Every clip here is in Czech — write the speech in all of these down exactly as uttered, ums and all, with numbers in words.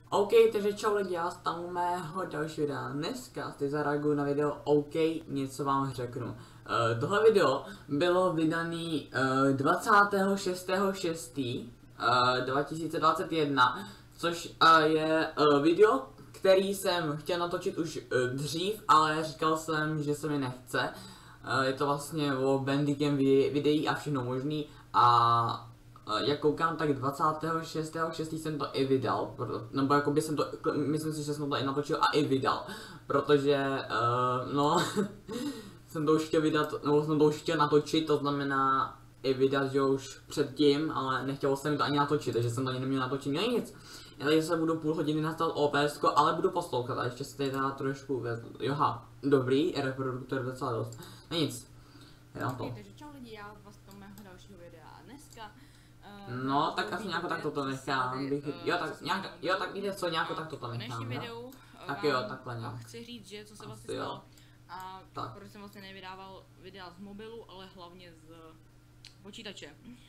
OK, takže čau lidi, já tam u mého dalšího videa. Dneska teď zareaguju na video OK, něco vám řeknu. Uh, tohle video bylo vydaný uh, dvacátého šestého šestého dva tisíce dvacet jedna, což uh, je uh, video, který jsem chtěl natočit už uh, dřív, ale říkal jsem, že se mi nechce. Uh, je to vlastně o Bandicam videí a všechno možný a jak koukám, tak dvacátého šestého šestého jsem to i vydal, nebo jakoby jsem to, myslím si, že jsem to i natočil a i vydal, protože, uh, no, jsem to už chtěl vydat, nebo jsem to už chtěl natočit, to znamená i vydat, že už předtím, ale nechtělo se mi to ani natočit, takže jsem to ani neměl natočit, no nic. Já tady se budu půl hodiny nastavit O P S, ale budu poslouchat a ještě se tady dá trošku vezl. Joha, dobrý, reproduktor docela dost, no nic, já to. Takže čau lidi, já vás do mého dalšího videa a dneska No, tak asi nějak tak toto nechám, bych, jo tak, nějak, jo tak víte co, nějak tak toto nechám, videu, tak jo, takhle nějak. Chci říct, že co se vlastně stalo a tak. Proč jsem vlastně nevydával videa z mobilu, ale hlavně z počítače.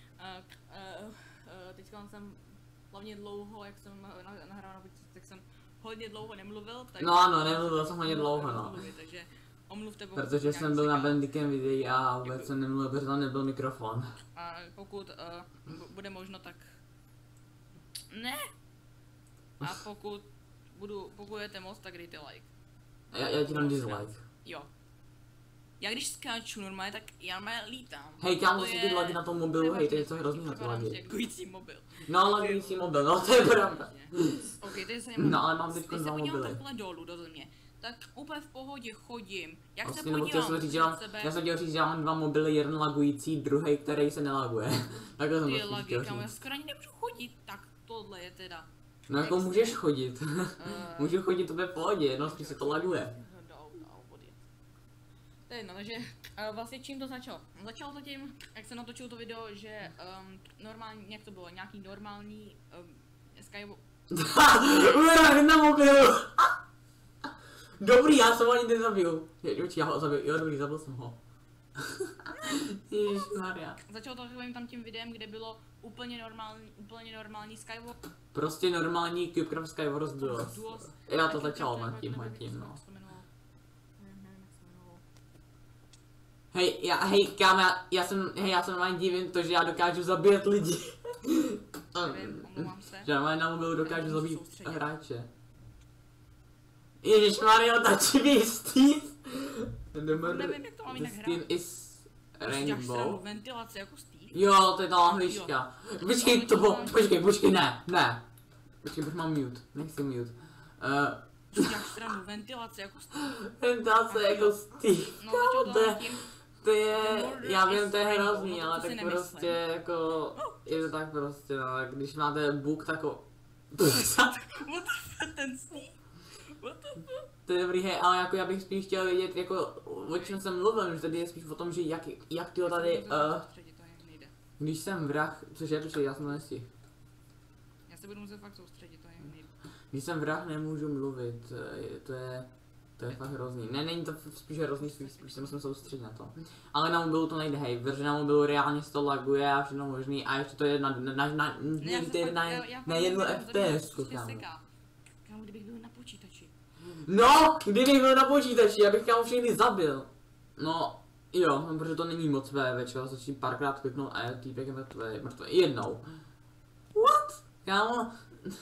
Teďka jsem hlavně dlouho, jak jsem nahrál na počítači, tak jsem hodně dlouho nemluvil. No ano, nemluvil jsem hodně dlouho, no. Takže omluvte, pokud protože jsem byl na Bandicam videí a vůbec jsem nemluvil, protože tam nebyl mikrofon. A pokud uh, bude možno, tak ne. A pokud budu, pokud budete moc, tak dejte like. Já, já ti dám dislike. Jo. Já když skáču normálně, tak já normálně lítám. Hej, kámo, si ty lagy na tom mobilu, hej, to je co hrozný na ty lagy. Lagující mobil. No, lagující mobil, no to je pravda. Ok, to je no, ale mám teď dva mobily. Když se takhle dolů do země, tak úplně v pohodě chodím. Jak vlastně, se podívám jsem říct, mám, sebe... Já jsem chtěl říct, že mám dva mobily, jeden lagující, druhý, který se nelaguje. Takhle jsem to lagy, kámo, já skoro ani nemůžu chodit, tak tohle je teda. No jako můžeš chodit. uh... Můžu chodit to v pohodě, jenom spíš se to laguje. To je jedno, takže uh, vlastně čím to začalo? Začalo to tím, jak jsem natočil to video, že um, normální, jak to bylo, nějaký normální um, Skywalk... Uvědomit na mobilu! Dobrý, já jsem ho ani nezabil. Počkej, já ho zabil, jo dobrý, zabil jsem ho. Ježišmarja. Začalo to takovým tam tím videem, kde bylo úplně normální, úplně normální Skywalk. Prostě normální CubeCraft Skywars Duos. Duos. Já to začalo nad tím, nad tím, no. Hej, já, hej, kámo, já, já jsem, hej, já jsem normálně divím to, že já dokážu zabíjet lidi. Nevím, omlouvám se. Že normálně na mobilu dokážu zabít hráče. Ježišmarja, tačivý Steve. Nevím, jak to mám jinak hrát. is Rainbow. Ventilace jako Steve. Jo, to je ta lahvička. Počkej, to bylo, počkej, počkej, ne, ne. Počkej, proč mám mute, nechci mute. Uh, Děláš stranu, ventilace jako Steve. Ventilace jako Steve. No, to je, to je, já vím, to je hrozný, ale tak prostě jako, je to tak prostě, no, když máte buk, tak o... What ten Steve? To je dobrý, hej, ale jako já bych spíš chtěl vědět, jako, o čem jsem mluvil, že tady je spíš o tom, že jak, jak tyho tady, uh, když jsem vrah, což je, protože já jsem to nestihl. Já se budu muset fakt soustředit, to je nejde. Když jsem vrah, nemůžu mluvit, to je, to je fakt hrozný. Ne, není to spíš hrozný, spíš, spíš se musím soustředit na to. Ale na mobilu to nejde, hej, protože na mobilu reálně se to laguje a všechno možný a ještě to je na, na, na, na, na, na jednu F P S, kámo. Kámo, kdybych byl na počítači. No, kdybych byl na počítači, já bych kámo všechny zabil. No, jo, no, protože to není moc VVčko, stačí párkrát kliknout a je týpek je mrtvý, mrtvý, jednou. What? Kámo,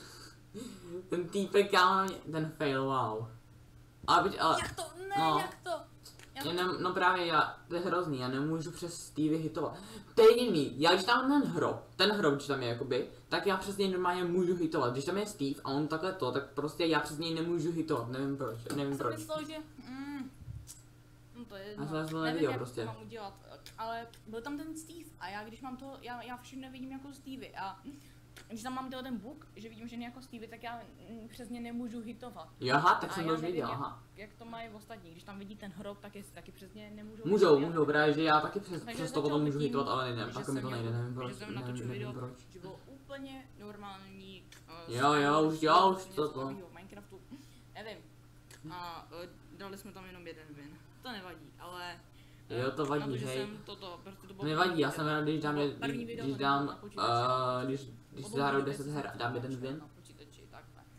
ten týpek, kámo, ten fail, wow. Ale byť, ale, jak to, ne, no, jak to? Já ne, no právě já, to je hrozný, já nemůžu přes Stevie hitovat. To je jediný, já když tam ten hrob, ten hrob, když tam je jakoby, tak já přes něj normálně můžu hitovat. Když tam je Steve a on takhle to, tak prostě já přes něj nemůžu hitovat, nevím proč, nevím proč. Já jsem myslel, že, mm, no to je jedno, já jsem nevím neviděl, jak prostě. to mám udělat, ale byl tam ten Steve a já když mám to, já, já všechno vidím jako Stevie a když tam mám ten bug, že vidím ženy jako Stevie, tak já přes ně nemůžu hitovat. Jaha, tak a jsem to už viděl, aha. Jak, jak to mají ostatní, když tam vidí ten hrob, tak je, taky přes ně nemůžou Můžou, hitovat. můžou, právě, že já taky přes, přes to potom můžu tím, hitovat, ale nevím, pak mi to nejde, nevím proč, jsem nevím, nevím, nevím proč. Že bylo úplně normální, uh, jo, jo, už, jo, už to to. Minecraftu, nevím. A uh, dali jsme tam jenom jeden win, to nevadí, ale... Jo, to vadí, to, hej. Toto, prostě to nevadí, já jsem rád, když dám, když, když dám, uh, když, když si zahraju deset her a dám jeden win.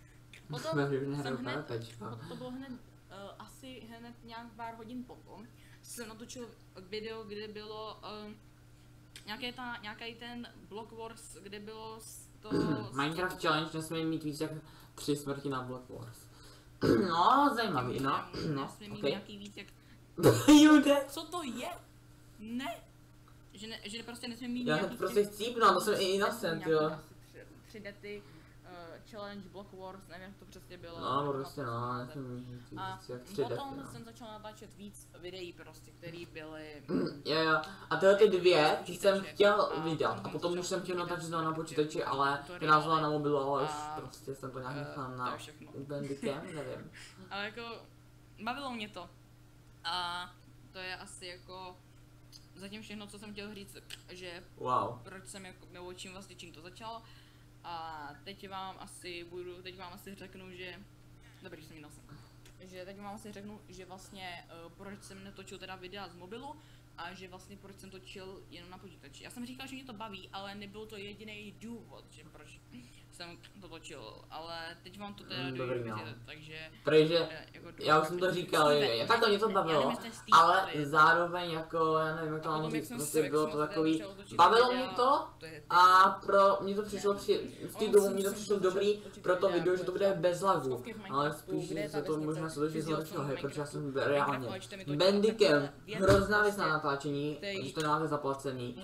potom Jsme jsem hned, PvPčko. to bylo hned, uh, asi hned nějak pár hodin potom, jsem natočil video, kde bylo uh, nějaké ta, nějaký ten Block Wars, kde bylo to... Minecraft Challenge nesmí mít víc jak tři smrti na Block Wars. No, zajímavý, no. No, nesmí mít okay. nějaký víc jak... Jude! Co to je? Ne! Že, ne, že prostě nesmí mít Já nějaký... prostě chcípnu, to jsem i innocent, jo. tři dety, uh, challenge, Block Wars, nevím jak to přesně bylo. No, prostě no, nesmím mít a víc jak tři dety, potom no. jsem začal natáčet víc videí prostě, které byly... Jo, jo. A tyhle ty dvě, ty jsem chtěl vydat. A potom už jsem chtěl natáčet znovu na počítači, ale ty nazvala na mobilu, ale už prostě jsem to nějak nechal na Bandicam, nevím. Ale jako, bavilo mě to. A to je asi jako zatím všechno, co jsem chtěl říct, že wow. Proč jsem jako, nebo čím vlastně čím to začalo. A teď vám asi budu, teď vám asi řeknu, že, dobrý, jsem jinal jsem. Že teď vám asi řeknu, že vlastně uh, proč jsem netočil teda videa z mobilu a že vlastně proč jsem točil jenom na počítači. Já jsem říkal, že mě to baví, ale nebyl to jediný důvod, že proč jsem to točil, ale teď vám to teda mm, dojedu no. vidět, takže... Protože jako já už jsem to říkal, je, tak to mě to bavilo, ale zároveň jako, já nevím jak to mám říct, prostě bylo to takový, bavilo mě to a pro mě to přišlo při, v té dobu mě to přišlo dobrý pro to video, že to bude bez lagu, ale spíš se to možná se to že zlepšilo, hej, protože já jsem reálně Bandicam, hrozná věc na natáčení, když to nemáte zaplacený.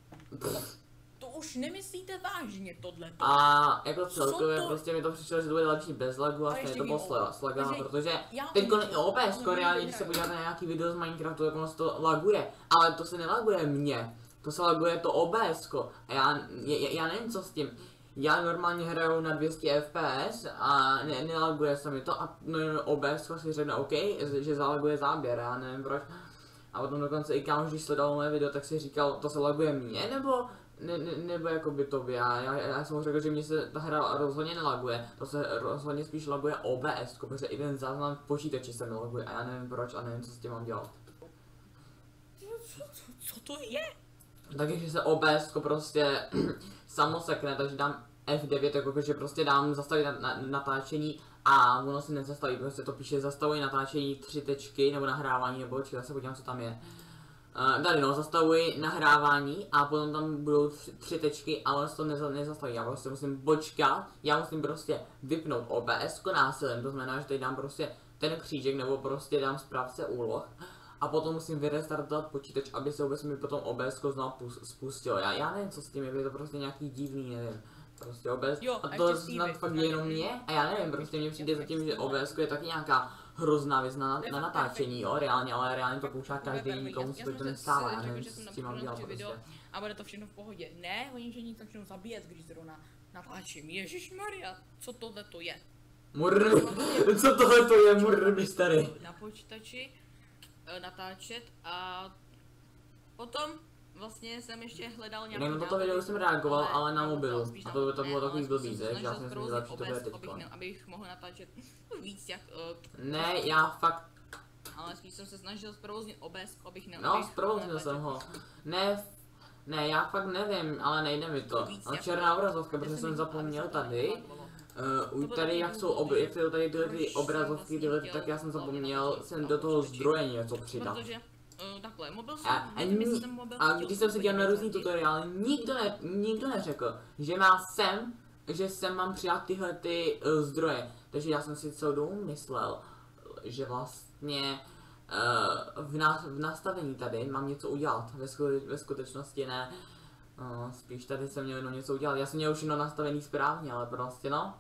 To už nemyslíte vážně tohle. A jako celkově prostě mi to přišlo, že to bude lepší bez lagu a stejně to bylo s lagama, protože teď i O B S, reálně, když se podíváte na nějaký video z Minecraftu, tak ono se to laguje, ale to se nelaguje mě, to se laguje to O B S ko a já, já, já nevím co s tím. Já normálně hraju na dvě stě F P S a ne, nelaguje se mi to a no, O B S ko si řekne OK, že zalaguje záběr, já nevím proč. A potom dokonce i kámoš, když sledoval moje video, tak si říkal, to se laguje mě nebo Ne, ne, nebo jako by to já, já, já jsem mu řekl, že mě se ta hra rozhodně nelaguje, to se rozhodně spíš laguje O B S, protože i ten záznam v počítači se mi laguje a já nevím proč a nevím co s tím mám dělat. Co, co, co to je? Takže se O B S prostě samo sekne, takže dám F devět, jakože prostě dám zastavit na, na, natáčení a ono se nezastaví, prostě to píše zastavuji natáčení tři tečky nebo nahrávání nebo čili, já se podívám co tam je. Uh, tady no, zastavuji nahrávání a potom tam budou tři, tři tečky, ale se to neza, nezastaví, já prostě musím počkat, já musím prostě vypnout O B S ko násilím, to znamená, že tady dám prostě ten křížek nebo prostě dám správce úloh a potom musím vyrestartovat počítač, aby se vůbec mi potom O B S ko znovu spustilo, já, já nevím co s tím je, je to prostě nějaký divný, nevím. Prostě O B S, jo, a to snad fakt jenom mě, a já nevím, prostě mně přijde zatím, že O B S ko je taky nějaká hrozná věc na, na natáčení, jo, reálně, ale reálně to používá každý, komu se to nestává, já nevím, co s tím mám dělat prostě. A bude to všechno v pohodě. Ne, oni že nic začnou zabíjet, když zrovna natáčím. Ježišmarja, co tohle to je? Murr, co tohle to je, murr, starý? Na počítači natáčet a potom vlastně jsem ještě hledal nějaký... Na toto video jsem reagoval, ale, ale na mobilu. A to by to bylo takový blbý, že? Já jsem si myslel, že to bude teďko. Abych mohl natáčet víc jak... Uh, ne, já fakt... Ale spíš jsem se snažil zprovoznit O B S, abych ne... No, zprovoznil jsem ho. Ne, ne, já fakt nevím, ale nejde mi to. Ale černá obrazovka, protože jsem zapomněl tady. Uh, tady jak jsou ob, jak jsou tady tyhle ty obrazovky, tyhle, tak já jsem zapomněl jsem do toho zdroje něco přidat. Uh, takhle, mobil jsem, a, a, ní, a když jsem se dělal na různý tutoriály, nikdo, ne, nikdo neřekl, že má sem, že sem mám přidat tyhle ty uh, zdroje. Takže já jsem si celou dobu myslel, že vlastně uh, v, na, v nastavení tady mám něco udělat. Ve, sku, ve skutečnosti ne. Uh, spíš tady jsem měl jenom něco udělat. Já jsem měl už jenom nastavený správně, ale prostě no.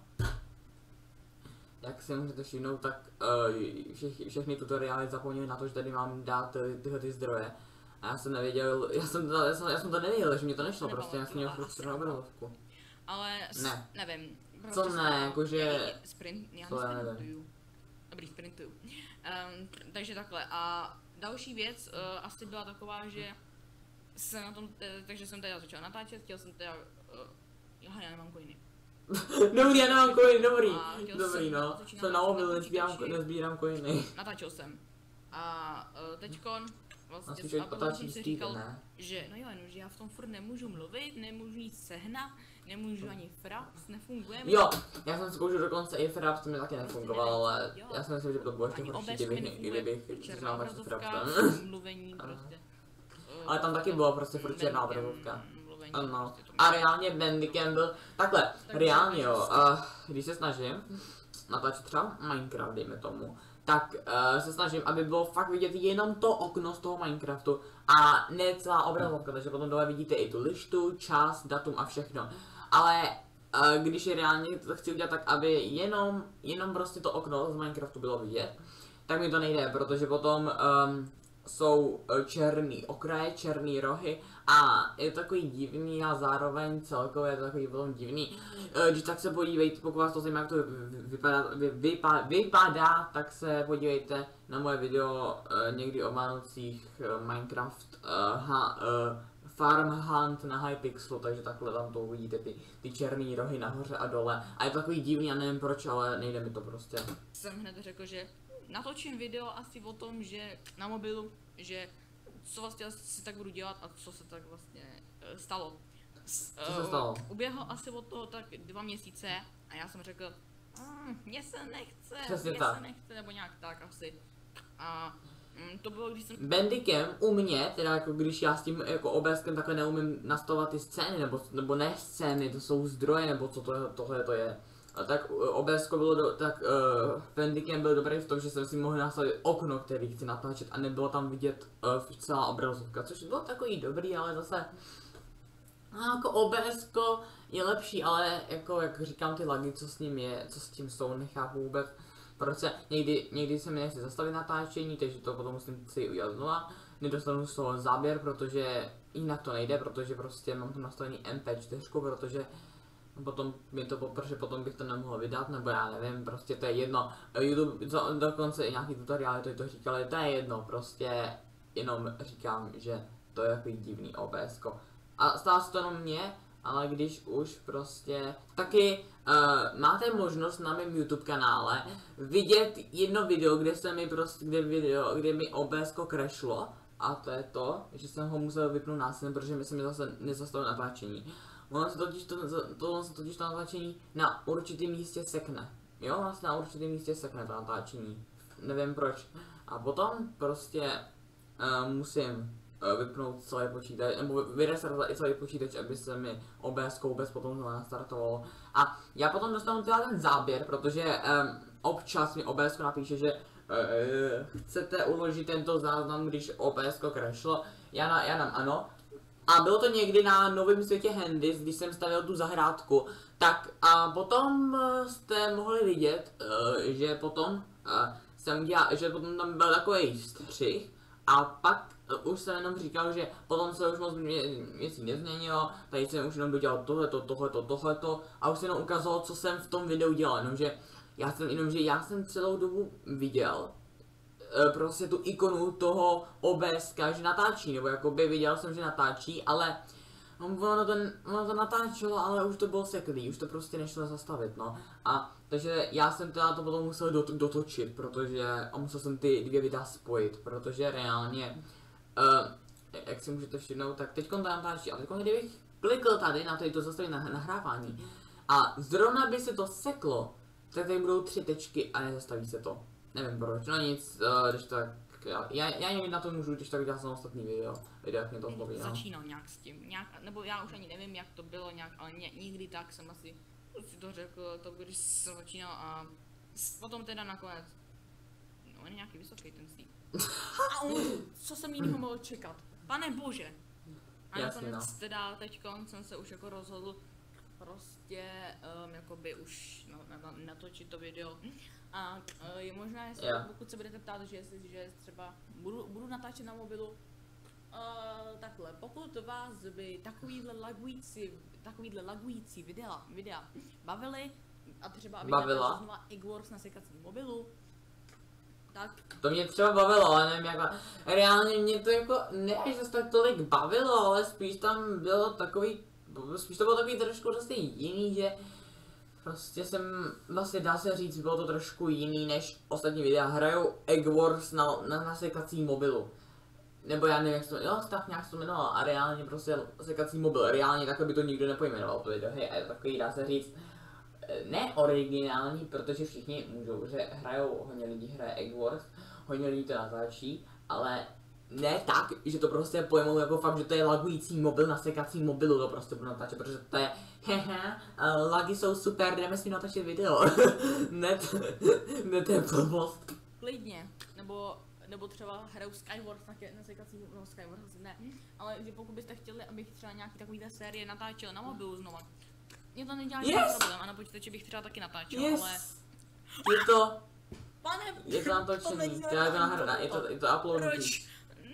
Jak si můžete všimnout, tak uh, vše, všechny tutoriály zapomněly na to, že tady mám dát ty, tyhle ty zdroje. A já jsem nevěděl, já jsem to, já jsem, já jsem to nevěděl, že mě to nešlo, prostě já jsem měl frustrovanou obrazovku. Ale ne. nevím. Co ne, jakože... Sprint, já co já nevím. Dobrý, sprintuju. Um, takže takhle. A další věc uh, asi byla taková, že jsem na tom, takže jsem teda začal natáčet, chtěl jsem teda... Uh, já, já nemám coiny. Dobrý, já nemám coiny, dobrý. Dobrý, no. Jsem na mobilu, nezbírám, nezbírám coiny. Natáčel jsem. A uh, teďkon vlastně a potom jsem si říkal, ne? Že no jo, no, že já v tom furt nemůžu mluvit, nemůžu nic sehnat, nemůžu ani Fraps, nefunguje. Jo, já jsem zkoušel dokonce i Fraps, to mi taky nefungoval, ale já si myslím, že to bylo ještě horší, kdybych, kdybych černá začal obrazovka, mluvení prostě. Ale tam taky bylo prostě furt černá obrazovka. Ano. Prostě A reálně Bandicam byl, takhle, reálně jo, uh, když se snažím natáčet třeba Minecraft, dejme tomu, tak uh, se snažím, aby bylo fakt vidět jenom to okno z toho Minecraftu a ne celá obrazovka, takže potom dole vidíte i tu lištu, čas, datum a všechno. Ale uh, když je reálně to chci udělat tak, aby jenom, jenom prostě to okno z Minecraftu bylo vidět, tak mi to nejde, protože potom um, jsou černý okraje, černý rohy a je to takový divný a zároveň celkově je to takový potom divný. Když tak se podívejte, pokud vás to zajímá, jak to vypadá, vypadá, vypadá, tak se podívejte na moje video někdy o Vánocích Minecraft uh, ha, uh, Farm Hunt na Hypixelu, takže takhle tam to uvidíte, ty, ty černý rohy nahoře a dole. A je to takový divný, já nevím proč, ale nejde mi to prostě. Jsem hned řekl, že natočím video asi o tom, že na mobilu, že co vlastně si tak budu dělat a co se tak vlastně uh, stalo. S, Co se stalo? Uh, uběhlo asi od toho tak dva měsíce a já jsem řekl, mm, mně se nechce, Přesně mně tak. se nechce, nebo nějak tak asi. A mm, to bylo, když jsem... Bandicam u mě, teda jako když já s tím jako OBSkem takhle neumím nastavovat ty scény, nebo, nebo ne scény, to jsou zdroje, nebo co to, tohle to je. A tak O B S bylo do, tak uh, Bandicam byl dobrý v tom, že jsem si mohl nastavit okno, který chci natáčet a nebylo tam vidět uh, celá obrazovka, což bylo takový dobrý, ale zase no, jako O B S je lepší, ale jako jak říkám ty lagy, co s ním je, co s tím jsou, nechápu vůbec. Protože někdy, někdy se mi nechce zastavit natáčení, takže to potom musím si udělat znova. Nedostanu z toho záběr, protože jinak to nejde, protože prostě mám tam nastavený M P čtyři, protože potom mi to poprše, potom bych to nemohl vydat, nebo já nevím, prostě to je jedno. YouTube, co, dokonce i nějaký tutoriály to, to říkali, to je jedno, prostě jenom říkám, že to je takový divný O B S ko. A stalo se to jenom mě, ale když už prostě taky uh, máte možnost na mém YouTube kanále vidět jedno video, kde se mi prostě, kde video, kde mi O B S ko crashlo, a to je to, že jsem ho musel vypnout násilně, protože mi se mi zase nezastavilo natáčení. Ono se totiž to, to, ono se totiž to natáčení na určitém místě sekne. Jo, vlastně na určitém místě sekne to natáčení. Nevím proč. A potom prostě uh, musím uh, vypnout celý počítač, nebo vyrestartovat i celý počítač, aby se mi O B S ko vůbec potom znovu nastartovalo. A já potom dostanu teda ten záběr, protože um, občas mi O B S ko napíše, že uh, chcete uložit tento záznam, když O B S ko crashlo. Já, na, já dám ano. A bylo to někdy na Novém světě Handys, když jsem stavil tu zahrádku, tak a potom uh, jste mohli vidět, uh, že potom uh, jsem dělal, že potom tam byl takový střih a pak uh, už jsem jenom říkal, že potom se už moc věcí nezměnilo, tady jsem už jenom dodělal tohleto, tohleto, tohleto a už se jenom ukázalo, co jsem v tom videu dělal, jenomže já jsem, jenomže já jsem celou dobu viděl, prostě tu ikonu toho O B S ka, že natáčí, nebo jakoby viděl jsem, že natáčí, ale ono to, ono to natáčelo, ale už to bylo seklý, už to prostě nešlo zastavit, no. A takže já jsem teda to potom musel dot, dotočit, protože a musel jsem ty dvě videa spojit, protože reálně, uh, jak si můžete všimnout, tak teďkon to natáčí, a teďkon kdybych klikl tady na to, to zastavit na nahrávání a zrovna by se to seklo, tak tady budou tři tečky a nezastaví se to. Nevím proč, no nic, uh, když tak, já, já, já někdy na to můžu, když tak udělat samostatný video, video jak mě to zbaví, no. Začínal nějak s tím, nějak, nebo já už ani nevím, jak to bylo nějak, ale ně, nikdy tak jsem asi si to řekl, to když jsem začínal a potom teda nakonec, no on je nějaký vysoký ten slíp. A on, co jsem jinýho mohl čekat, pane bože. A Jasně, nakonec no. teda teďko jsem se už jako rozhodl prostě um, jakoby už no, na, na, natočit to video. A uh, je možná, jestli, yeah. pokud se budete ptát, že jestli že třeba budu, budu natáčet na mobilu, uh, takhle, pokud vás by takovýhle lagující, takovýhle lagující videa, videa bavily, a třeba aby Bavila? znova Egg Wars na sekacím mobilu, tak... To mě třeba bavilo, ale nevím jak, reálně mě to jako, ne až zase tak tolik bavilo, ale spíš tam bylo takový, spíš to bylo takový trošku prostě jiný, že prostě jsem, vlastně dá se říct, bylo to trošku jiný než ostatní videa. Hraju Egg Wars na, na nasekací mobilu. nebo já nevím jak se to, jo, tak nějak se to jmenovalo a reálně prostě sekací mobil, reálně takhle by to nikdo nepojmenoval to video, hej, a je to takový, dá se říct, ne originální, protože všichni můžou, že hrajou, hodně lidí hraje Egg Wars, hodně lidí to natáčí, ale ne tak, že to prostě pojmou jako fakt, že to je lagující mobil na sekací mobilu, to prostě budu natáčet, protože to je hehe, uh, lagy jsou super, jdeme si natáčet video. ne, to, ne, to je blbost. Klidně, nebo, nebo třeba hrajou Skywars na, na sekací, no Skywars asi ne, ale že pokud byste chtěli, abych třeba nějaký takovýhle série natáčel na mobilu znova, mě to nedělá žádný Yes. problém a na počítači bych třeba taky natáčel, Yes. ale... Je to, Pane, je to natočený, to je to nahrané, je to, je to uploadnutý. Proč?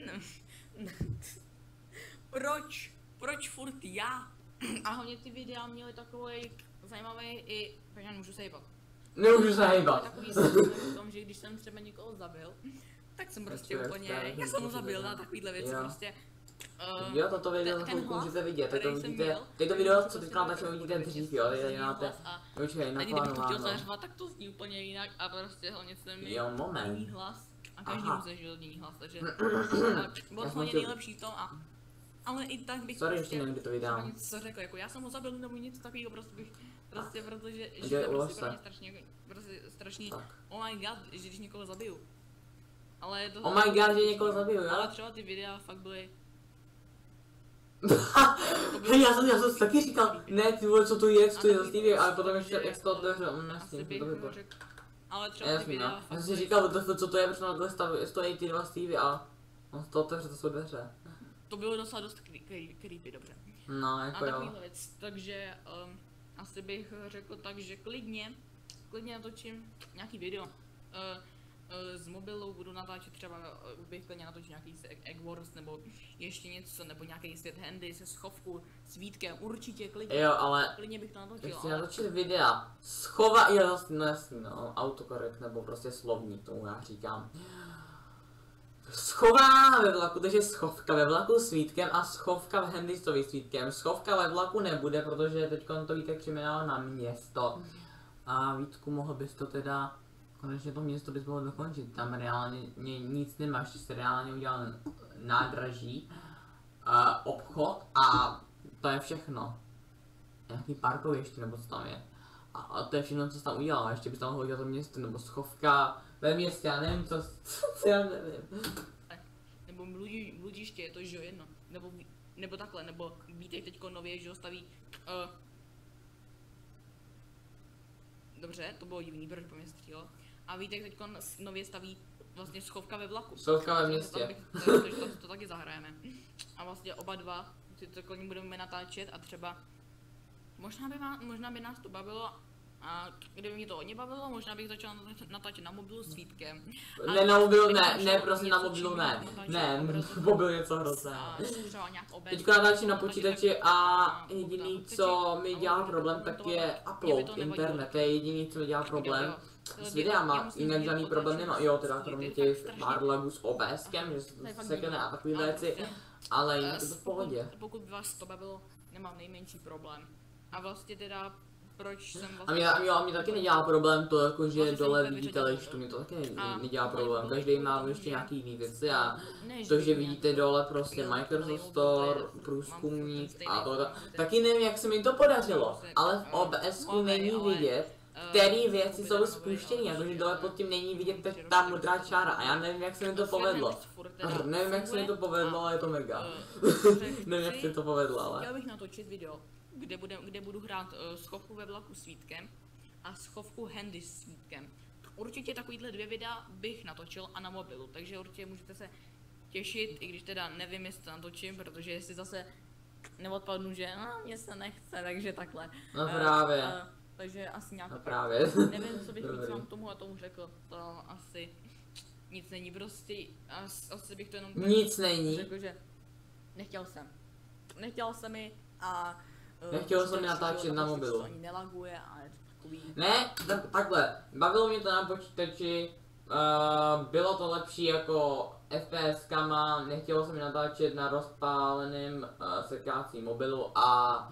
Proč? Proč furt já? A hlavně ty videa měly takový zajímavý i... Protože já nemůžu sejbat. Nemůžu se hejbat. Takový zajímavý v tom, že když jsem třeba někoho zabil, tak jsem prostě Tak to je úplně... právě Já jsem ho to, zabil že- na takovýhle věci jo. prostě. Uh, Jo, toto video za ten- ten chvilku hlas, můžete vidět, který toto jsem vidíte, měl, tyto tak video, jsem co prostě teďka natáčíme, takový vidíte takový dřív, jo, tady zní máte, hlas a počkej, a kdybych to chtěl naplánováno. zařvat, tak to zní úplně jinak a prostě hlavně se mi Jo, moment. jiný hlas a každý Aha. musí žít jiný hlas, takže ale byl Já jsem hlavně chtěl- nejlepší v tom a ale i tak bych Sorry, prostě ještě nevím, kdy to třeba vydám. něco řekl, jako já jsem ho zabil nebo něco takového, prostě bych, prostě protože, že Kde to je ulož prostě se? pro mě strašně, jako, prostě strašný, Tak. oh my god, že když někoho zabiju. Ale je to... Oh my god, že někoho zabiju, Ale jo? třeba ty videa fakt byly... Hej, já jsem, já jsem si taky říkal, ne, ty vole, co to je, co to je za Stevie, ale potom ještě, že- jak se to otevřel, mm, Asi jasně, bych to by bylo. řekl... Ale třeba ty Jasně, videa no. Já fakt jsem si byly- říkal, to, co to je, protože na tohle stavu stojí ty dva Stevie a on to otevře, to jsou dveře. To bylo docela dost cre- cre- creepy, dobře. No, A jako jo. takovýhle věc, takže um, asi bych řekl tak, že klidně, klidně natočím nějaký video. Uh, uh, z mobilu budu natáčet třeba, uh, bych klidně natočil nějaký z Egg Egg Wars nebo ještě něco, nebo nějaký svět handy se schovku s Vítkem, určitě klidně. Jo, ale Klidně bych to natočil, chci ale natočit videa, schova, jo, no jasně, no, autokorekt, nebo prostě slovník, tomu já říkám. Schová ve vlaku, takže schovka ve vlaku s Vítkem a schovka v handystovi s Vítkem. Schovka ve vlaku nebude, protože teď to Vítek přejmenoval na město. A Vítku, mohl bys to teda, konečně to město bys mohl dokončit, tam reálně ně- nic nemáš, ty jsi reálně udělal nádraží, uh, obchod a to je všechno. Nějaký parkoviště nebo co tam je. A, a to je všechno, co jsi tam udělal, ještě bys tam mohl udělat to město, nebo schovka ve městě, já nevím, co, co já nevím. nebo bludí, bludiště, je to že jo jedno. Nebo, ví- nebo takhle, nebo Vítek teďko nově, že jo, staví... Uh, dobře, to bylo divný, proč po mě střílel. A Vítek teďko nově staví vlastně schovka ve vlaku. Schovka ve To tam městě. bych- to, to, to, to taky zahrajeme. A vlastně oba dva si to klidně budeme natáčet a třeba... Možná by, má, možná by nás to bavilo a kdyby mě to hodně bavilo, možná bych začal natáčet- natáčet na mobilu s Vítkem. A Ne na mobilu, bych ne, našel ne, prostě na něco, mobilu čím ne. bych natáčel Ne, obrazu. mobil je něco hrozné. A třeba nějak obecně. Teďka natáčím na natáčet počítači tak- a pokud jediný, tam co chceš, mi ale dělá můžu problém, tak komentovat, je mě by to upload nevadilo. internet, to je jediný, co mi dělá problém. Jo, jo. S Já videama, musím jinak vidět žádný otáčet problém nemá, jo, teda s kromě Vítkem, těch strašně- pár lagů s O B S kem, že se To je to fakt sekne divný. a takovýhle Ale věci, prostě, ale eh, jinak je to v pokud- pohodě. Pokud by vás to bavilo, nemám nejmenší problém. A vlastně teda, proč jsem A vlastně... mě, a mě, a mě taky nedělá problém to, jako, že Vlastně jsem dole úplně vidíte vyřadil lištu, mě to taky ne- A- nedělá ale problém, kvůli- každý kvůli má tomu, ještě že- nějaký jiný věci a Ne, že to, bych že nějak- vidíte dole prostě byl Microsoft takový Store, úplně- mám průzkumník stejný a to, problém, že- taky nevím, jak se mi to podařilo, Prostě, ale v eh, O B S ku ok, není ale, vidět, eh, který věci by jsou to spuštěný, nebylo, jakože ale dole prostě, pod tím není vidět eh, ta- prostě ta prostě modrá prostě čára a já nevím, jak se mi to Svět povedlo. Hands furt teda Nevím, jak se mi to funguje povedlo, a, ale je to mega. eh, Nevím, jak se chci- to povedlo, ale. Chtěl bych natočit video, kde, bude, kde budu hrát uh, schovku ve vlaku s Vítkem a schovku handy s Vítkem. Určitě takovýhle dvě videa bych natočil a na mobilu, takže určitě můžete se těšit, i když teda nevím, jestli to natočím, protože jestli zase neodpadnu, že no, mě se nechce, takže takhle. No Eh, právě. eh, takže asi nějak No tak. právě. Nevím, co bych víc Dobrý. vám tomu a tomu řekl, to asi nic není, prostě as, asi bych to jenom Nic není. řekl, že nechtěl jsem. Nechtěl jsem mi a... eh, Nechtěl jsem počítač, natáčet jo, na počítač mobilu. to ani nelaguje a je to takový... Ne, tak, takhle, bavilo mě to na počítači, uh, bylo to lepší jako F P S kama, nechtělo se mi natáčet na rozpáleném uh, sekácím mobilu a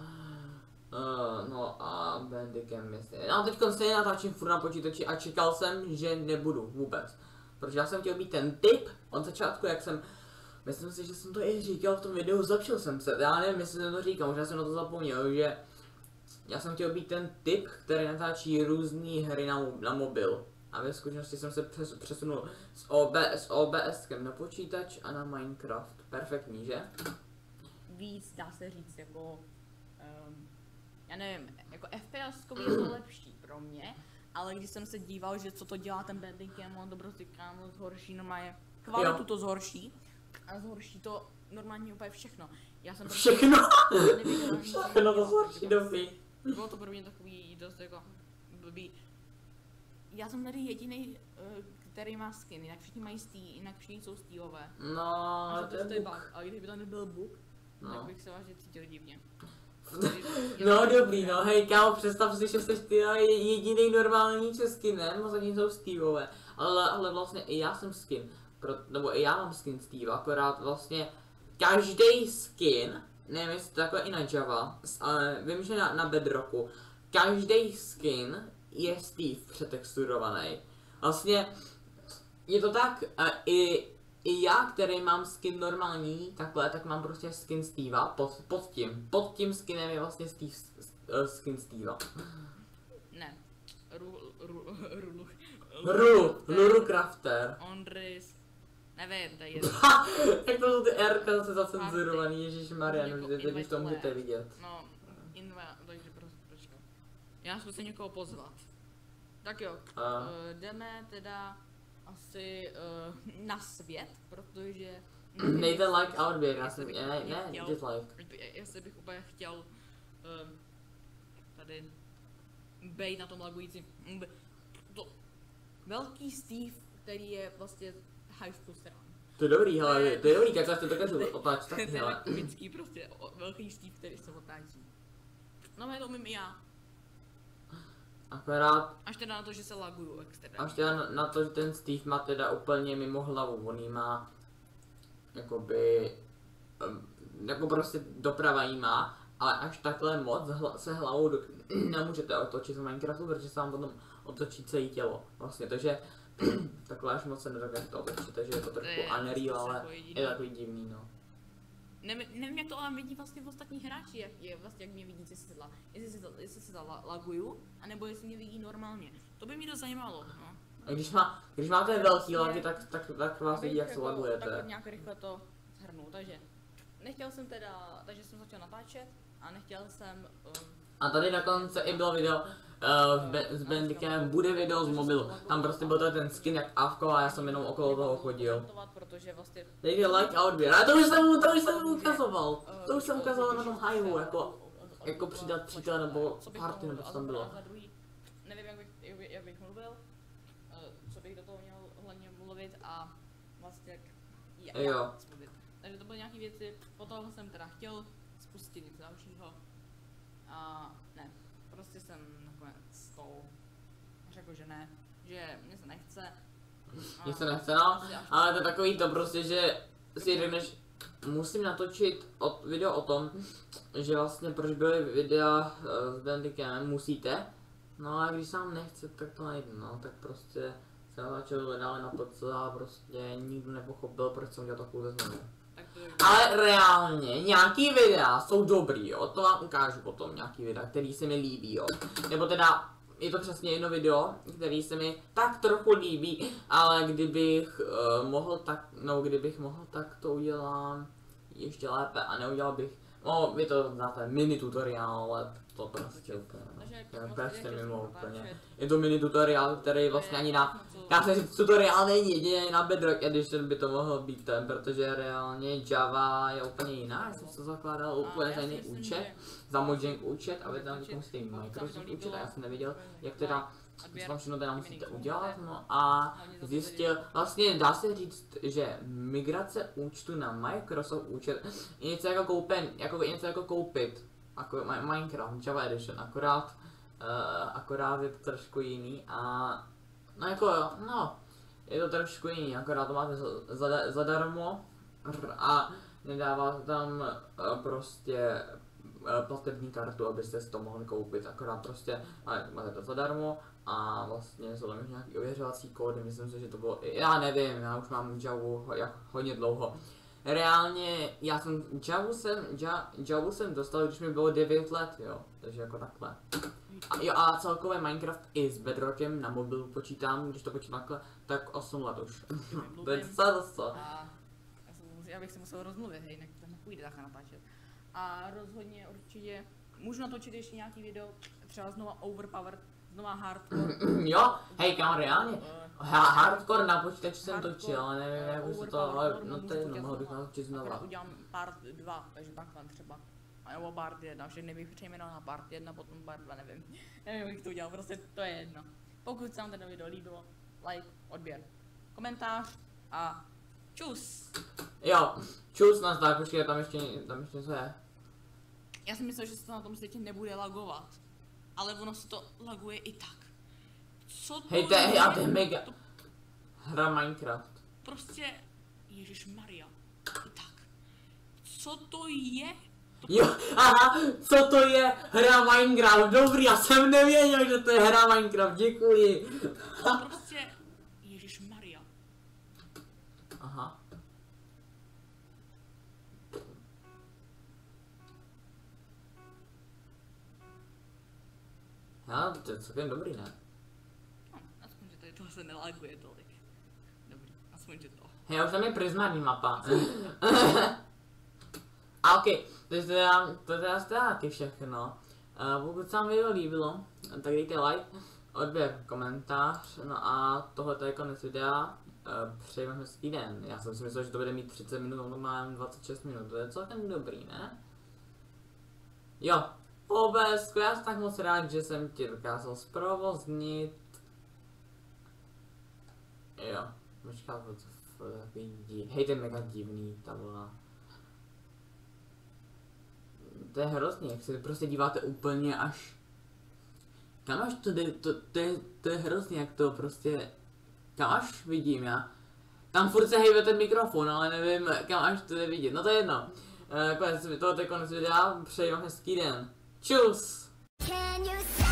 uh, no a Bandicam jestli. No teďko se natáčím furt na počítači a čekal jsem, že nebudu vůbec. Protože já jsem chtěl být ten typ od začátku, jak jsem myslím si, že jsem to i říkal v tom videu, zlepšil jsem se, já nevím, jestli jsem to říkal, možná jsem na to zapomněl, že já jsem chtěl být ten typ, který natáčí různé hry na, na mobil. A ve skutečnosti jsem se přes, přesunul z, O B S, OBSkem na počítač a na Minecraft. Perfektní, že? Víc dá se říct jako, um, já nevím, jako F P S je to lepší pro mě, ale když jsem se díval, že co to dělá ten Bandicam, on to prostě kámo zhorší, normálně kvalitu to zhorší a zhorší to normálně úplně všechno. Já jsem prostě Všechno? neviděla nic Všechno to jiného, zhorší, protože dobrý. Bylo to pro mě takový dost jako blbý. Já jsem tady jediný, který má skin, jinak všichni mají stý, jinak všichni jsou stýlové. No, A to je to je bug. bug. A kdyby to nebyl bug, No. tak bych se vážně cítil divně. No dobrý, no hej kámo, představ si, že jsi ty jediný normální český, ne? No zatím jsou Steveové. Ale, ale vlastně i já jsem skin, pro, nebo i já mám skin Steve, akorát vlastně každý skin, nevím jestli to jako i na Java, ale vím, že na, na Bedrocku, každý skin je Steve přetexturovaný. Vlastně je to tak, a i I já, který mám skin normální, takhle, tak mám prostě skin Steva pod, pod tím. Pod tím skinem je vlastně Steve, uh, skin Steva. Ne. Ru, ru, ru, Rulu, Lulu Crafter. Ondris. Nevím, to je jedno. Jak to jsou ty R zase zacenzurovaný, ježišmarja, no, Jako teď už to invite můžete left. vidět. No, inva, takže prostě počkej. Já zkusím někoho pozvat. Tak jo, A. uh, jdeme teda asi uh, na svět, protože... Nejde like a odběr, já jestli jsem, bych ne, úplně ne, chtěl- dislike. Jestli bych úplně chtěl um, tady bejt na tom lagujícím. mm, To velký Steve, který je vlastně high school stran. To je dobrý, hele, to je dobrý, tak to dokážu otáčet, tak To je hele. typický prostě o, velký Steve, který se otáčí. No já to umím i já. Akorát, Až teda na to, že se laguju extra. až teda na, na to, že ten Steve má teda úplně mimo hlavu, on jí má, jakoby, um, jako prostě doprava jí má, ale až takhle moc hla, se hlavou do, nemůžete otočit v Minecraftu, protože se vám potom otočí celé tělo, vlastně, takže takhle až moc se nedokážete otočit, takže je to trošku je unreal, zase ale jako jediný. je takový divný, no. Nevím, nevím, jak to ale vidí vlastně v ostatní hráči, jak, je, vlastně, jak mě vidí, jestli se, la, jestli se, jestli se la, laguju, anebo jestli mě vidí normálně. To by mě dost zajímalo, no. A když, má, když máte velký lagy, tak, tak, tak vás vidí, jak se jako, lagujete. tak nějak rychle to shrnu, takže nechtěl jsem teda, takže jsem začal natáčet a nechtěl jsem... Um, A tady na konci i bylo video uh, s Bandicamem, bude video z mobilu. Tam prostě byl tady ten skin jak Avko a já jsem jenom okolo toho chodil. Protože vlastně... Dejte like a odběr. A to už jsem, to už jsem ukazoval. To už jsem ukazoval na tom highhu, jako, jako přidat přítel nebo party, nebo co tam bylo. Za druhý, nevím, jak bych, jak bych, jak bych mluvil, uh, co bych do toho měl hlavně mluvit a vlastně jak, jak Jo. mluvit. Takže to byly nějaké věci, potom jsem teda chtěl spustit něco dalšího a ne, prostě jsem nakonec to řekl, že ne, že mě se nechce. Mně se nechce, no, ale to je takový to prostě, že si řekneš, musím natočit od, video o tom, že vlastně proč byly videa uh, s Bandicamem, musíte, no a když se vám nechce, tak to nejde, no, tak prostě se natáčel dále na to, co a prostě nikdo nepochopil, proč jsem udělal takovou změnu. Tak to je... Ale reálně, nějaký videa jsou dobrý, jo, to vám ukážu potom, nějaký videa, který se mi líbí, jo, nebo teda, je to přesně jedno video, který se mi tak trochu líbí, ale kdybych uh, mohl tak, no kdybych mohl, tak to udělám ještě lépe a neudělal bych, no vy to znáte, mini tutoriál, ale to prostě úplně, Takže no, moc prostě nechtěl mimo jsem úplně. natáčet. Je to mini tutoriál, který vlastně ani na, něco- já si říct, tutoriál není jedině na Bedrock Edition by to mohl být ten, protože reálně Java je úplně jiná, já jsem se zakládal A úplně já za si jiný myslím, účet, že- za Mojang účet a vy tam Účet, musíte mít pokud Microsoft tam účet a já jsem nevěděl, jak Odběr, teda, co tam všechno teda jmený musíte komentář. udělat, no a Hlavně zase zjistil, vlastně dá se říct, že migrace účtu na Microsoft účet je něco jako koupen, jako něco jako koupit, jako Mi- Minecraft, Java Edition, akorát, uh, akorát je to trošku jiný a, no jako jo, no, je to trošku jiný, akorát to máte za- zada- zadarmo r- a nedává to tam uh, prostě uh, platební kartu, abyste si to mohli koupit, akorát prostě ale máte to zadarmo a vlastně jsou tam už nějaký ověřovací kódy, myslím si, že to bylo, já nevím, já už mám Javu ho, jak, hodně dlouho. reálně, já jsem, Javu jsem, ja, Javu jsem dostal, když mi bylo devět let, jo, takže jako takhle. A, jo, a celkově Minecraft i s Bedrockem na mobilu počítám, když to počítám takhle, tak osm let už. To je docela dost. A já, jsem, já bych si musel rozmluvit, hej, jinak to nepůjde takhle natáčet. A rozhodně určitě můžu natočit ještě nějaký video, třeba znova Overpowered, znova Hardcore. Jo, hej kam reálně, uh, Hardcore na počítači jsem točil, ale nevím jak už to, ale no to je jedno, mohl bych natočit znova. Udělám part dva, takže takhle třeba. A nebo part jedna, všechny bych přejmenoval na part jedna, potom part dva, nevím. Nevím, jak to udělal, prostě to je jedno. Pokud se vám toto video líbilo, like, odběr, komentář a čus. Jo, čus nás tak, počkej, tam ještě, tam ještě něco je. Já si myslel, že se to na tom světě nebude lagovat, ale ono se to laguje i tak. Co to hej, to je, hej, a to je mega. To hra Minecraft. prostě, ježišmarja, i tak. Co to je? To Jo, aha, co to je? Hra Minecraft, dobrý, já jsem nevěděl, že to je hra Minecraft, děkuji. To prostě, ježišmarja. Aha. Já, to je celkem dobrý, ne? No, aspoň, že tady tohle se nelaguje tolik. Dobrý, aspoň, že to. Hej, už tam je prismární mapa. A ok, takže to je to teda taky všechno. Uh, pokud se vám video líbilo, tak dejte like, odběr, komentář, no a tohle je konec videa. Uh, přeji vám hezký den. Já jsem si myslel, že to bude mít třicet minut, ono mám dvacet šest minut, to je celkem dobrý, ne? Jo, vůbec, já jsem tak moc rád, že jsem ti dokázal zprovoznit. Jo, počkat, to je takový div... Hej, to je mega divný, ta vlna. To je hrozně, jak se prostě díváte úplně až... Kam až to jde, to, to, je, to je hrozně, jak to prostě... Kam až vidím já? Tam furt se hejbe ten mikrofon, ale nevím, kam až to jde vidět, no to je jedno. Uh, konec, tohle je konec videa, přeji vám hezký den. Čus!